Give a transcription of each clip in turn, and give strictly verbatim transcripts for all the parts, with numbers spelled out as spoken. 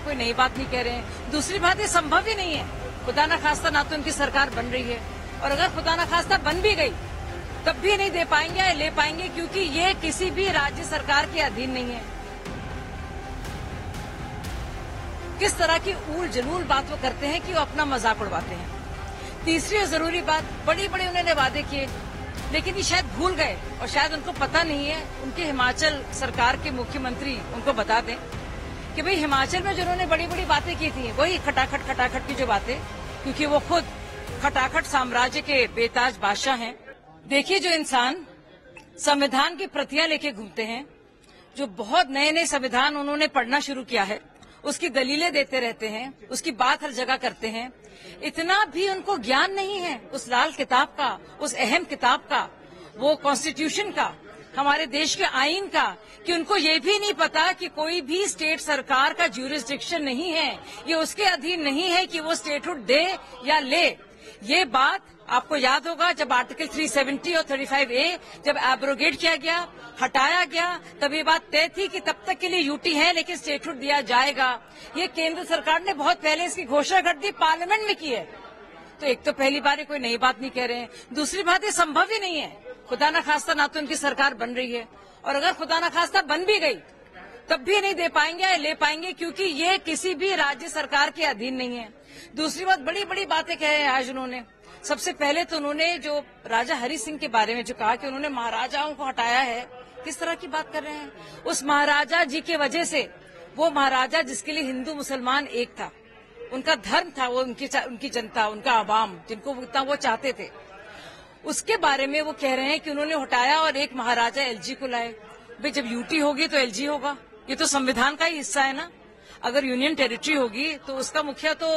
कोई नई बात नहीं कह रहे हैं। दूसरी बात, ये संभव ही नहीं है। खुदा न खास्ता ना तो उनकी सरकार बन रही है, और अगर खुदा न खास्ता बन भी गई तब भी नहीं दे पाएंगे या ले पाएंगे, क्योंकि ये किसी भी राज्य सरकार के अधीन नहीं है। किस तरह की ऊल जलूल बात वो करते हैं कि वो अपना मजाक उड़वाते हैं। तीसरी और जरूरी बात, बड़ी बड़ी उन्होंने वादे किए, लेकिन ये शायद भूल गए और शायद उनको पता नहीं है। उनके हिमाचल सरकार के मुख्यमंत्री उनको बता दें कि भाई हिमाचल में जो उन्होंने बड़ी बड़ी बातें की थी वही खटाखट खटाखट की जो बातें, क्योंकि वो खुद खटाखट साम्राज्य के बेताज बादशाह हैं। देखिए, जो इंसान संविधान की प्रतियां लेके घूमते हैं, जो बहुत नए नए संविधान उन्होंने पढ़ना शुरू किया है, उसकी दलीलें देते रहते हैं, उसकी बात हर जगह करते हैं, इतना भी उनको ज्ञान नहीं है उस लाल किताब का, उस अहम किताब का, वो कॉन्स्टिट्यूशन का, हमारे देश के आईन का, कि उनको ये भी नहीं पता कि कोई भी स्टेट सरकार का ज्यूरिसडिक्शन नहीं है, ये उसके अधीन नहीं है कि वो स्टेटहुड दे या ले। ये बात आपको याद होगा जब आर्टिकल तीन सौ सत्तर और पैंतीस ए जब एब्रोगेट किया गया, हटाया गया, तब ये बात तय थी कि तब तक के लिए यूटी है लेकिन स्टेटहुड दिया जाएगा। ये केंद्र सरकार ने बहुत पहले इसकी घोषणा कर दी, पार्लियामेंट में की है। तो एक तो पहली बार ये कोई नई बात नहीं कह रहे हैं। दूसरी बात, ये संभव ही नहीं है। खुदा न खास्ता ना तो उनकी सरकार बन रही है, और अगर खुदा न खास्ता बन भी गई तब भी नहीं दे पाएंगे या ले पाएंगे, क्योंकि ये किसी भी राज्य सरकार के अधीन नहीं है। दूसरी बात, बड़ी बड़ी बातें कहे हैं आज उन्होंने। सबसे पहले तो उन्होंने जो राजा हरि सिंह के बारे में जो कहा कि उन्होंने महाराजाओं को हटाया है, किस तरह की बात कर रहे हैं। उस महाराजा जी की वजह से, वो महाराजा जिसके लिए हिंदू मुसलमान एक था, उनका धर्म था, वो उनकी उनकी जनता, उनका आवाम, जिनको इतना वो चाहते थे, उसके बारे में वो कह रहे हैं कि उन्होंने हटाया और एक महाराजा एलजी को लाए। भाई, जब यूटी होगी तो एलजी होगा, ये तो संविधान का ही हिस्सा है ना। अगर यूनियन टेरिटरी होगी तो उसका मुखिया तो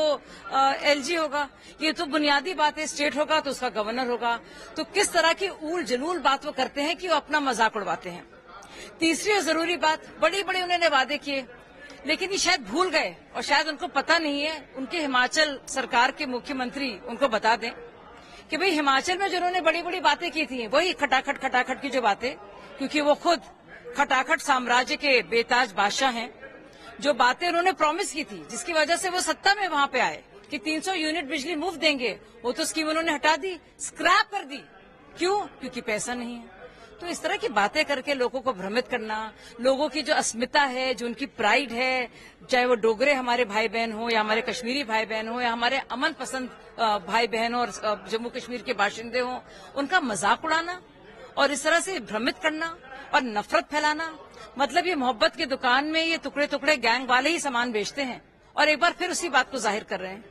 एलजी होगा, ये तो बुनियादी बात है। स्टेट होगा तो उसका गवर्नर होगा। तो किस तरह की ऊल जलूल बात वो करते हैं कि वो अपना मजाक उड़वाते हैं। तीसरी और जरूरी बात, बड़ी बड़ी उन्होंने वादे किए, लेकिन ये शायद भूल गए और शायद उनको पता नहीं है। उनके हिमाचल सरकार के मुख्यमंत्री उनको बता दें कि भाई हिमाचल में जो उन्होंने बड़ी बड़ी बातें की थी वही खटाखट खटाखट की जो बातें, क्योंकि वो खुद खटाखट साम्राज्य के बेताज बादशाह हैं। जो बातें उन्होंने प्रॉमिस की थी, जिसकी वजह से वो सत्ता में वहां पे आए कि तीन सौ यूनिट बिजली मुफ्त देंगे, वो तो स्कीम उन्होंने हटा दी, स्क्रैप कर दी। क्यों? क्योंकि पैसा नहीं है। तो इस तरह की बातें करके लोगों को भ्रमित करना, लोगों की जो अस्मिता है, जो उनकी प्राइड है, चाहे वो डोगरे हमारे भाई बहन हो या हमारे कश्मीरी भाई बहन हो या हमारे अमन पसंद भाई बहन और जम्मू कश्मीर के बाशिंदे हो, उनका मजाक उड़ाना और इस तरह से भ्रमित करना और नफरत फैलाना। मतलब ये मोहब्बत की दुकान में ये टुकड़े टुकड़े गैंग वाले ही सामान बेचते हैं और एक बार फिर उसी बात को जाहिर कर रहे हैं।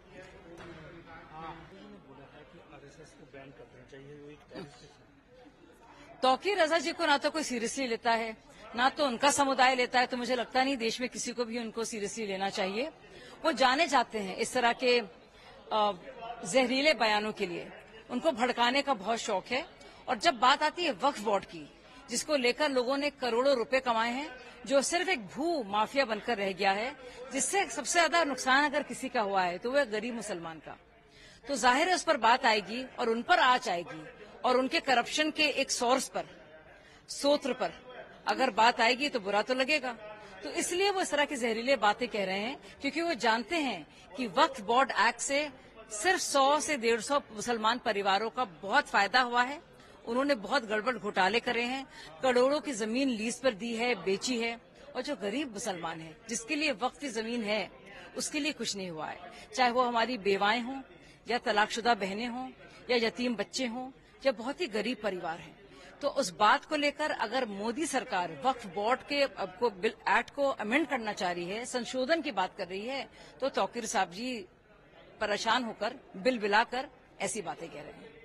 तौकीर रजा जी को ना तो कोई सीरियसली लेता है, ना तो उनका समुदाय लेता है। तो मुझे लगता नहीं देश में किसी को भी उनको सीरियसली लेना चाहिए। वो जाने जाते हैं इस तरह के जहरीले बयानों के लिए, उनको भड़काने का बहुत शौक है। और जब बात आती है वक्फ बोर्ड की, जिसको लेकर लोगों ने करोड़ों रुपए कमाए हैं, जो सिर्फ एक भू माफिया बनकर रह गया है, जिससे सबसे ज्यादा नुकसान अगर किसी का हुआ है तो वह गरीब मुसलमान का, तो जाहिर है उस पर बात आएगी और उन पर आंच आएगी और उनके करप्शन के एक सोर्स पर, सोत्र पर अगर बात आएगी तो बुरा तो लगेगा। तो इसलिए वो इस तरह की जहरीले बातें कह रहे हैं, क्योंकि वो जानते हैं कि वक्फ बोर्ड एक्ट से सिर्फ सौ से डेढ़ सौ मुसलमान परिवारों का बहुत फायदा हुआ है। उन्होंने बहुत गड़बड़ घोटाले करे हैं, करोड़ों की जमीन लीज पर दी है, बेची है, और जो गरीब मुसलमान है जिसके लिए वक्फ की जमीन है उसके लिए कुछ नहीं हुआ है। चाहे वो हमारी बेवाएं हों या तलाकशुदा बहनें हों या यतीम बच्चे हों या बहुत ही गरीब परिवार हैं। तो उस बात को लेकर अगर मोदी सरकार वक्फ बोर्ड के को बिल एक्ट को अमेंड करना चाह रही है, संशोधन की बात कर रही है, तो तौकीर साहब जी परेशान होकर बिल बिलाकर ऐसी बातें कह रहे हैं।